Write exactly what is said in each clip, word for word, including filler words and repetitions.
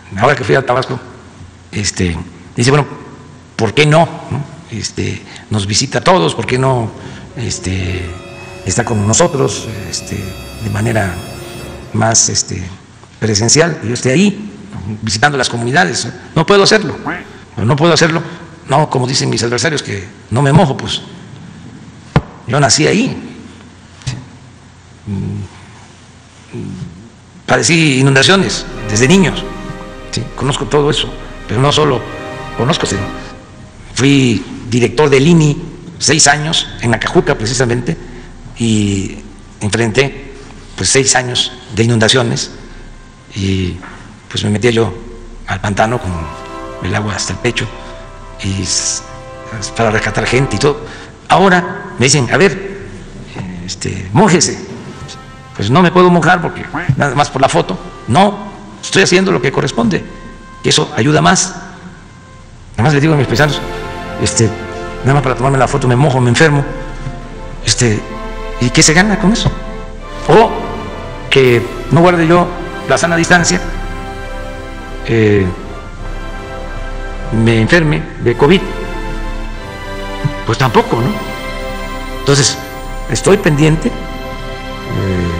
ahora que fui a Tabasco, este, dice, bueno, ¿por qué no? ¿no? Este, nos visita a todos, ¿por qué no este, está con nosotros este, de manera más este, presencial? Yo esté ahí, visitando las comunidades. No puedo hacerlo, no puedo hacerlo, no como dicen mis adversarios, que no me mojo, pues yo nací ahí. Padecí inundaciones desde niños, sí, conozco todo eso, pero no solo conozco, sino fui director del I N I seis años en Acajuca precisamente y enfrenté pues seis años de inundaciones y pues me metía yo al pantano con el agua hasta el pecho y para rescatar gente y todo. Ahora me dicen, a ver, este, mójese. Pues no me puedo mojar porque nada más por la foto. No, estoy haciendo lo que corresponde y eso ayuda más. Nada más le digo a mis paisanos, este, nada más para tomarme la foto me mojo, me enfermo, este, ¿y qué se gana con eso? O que no guarde yo la sana distancia, eh, me enferme de COVID, pues tampoco, ¿no? Entonces, estoy pendiente. Eh,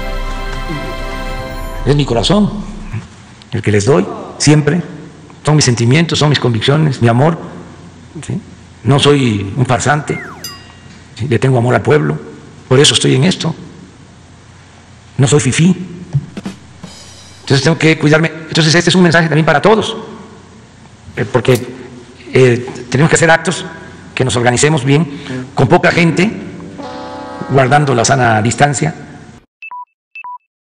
es mi corazón el que les doy siempre, son mis sentimientos, son mis convicciones, mi amor, ¿sí? No soy un farsante, ¿sí? Le tengo amor al pueblo, por eso estoy en esto, no soy fifí, entonces tengo que cuidarme. Entonces este es un mensaje también para todos, eh, porque eh, tenemos que hacer actos que nos organicemos bien, con poca gente, guardando la sana distancia,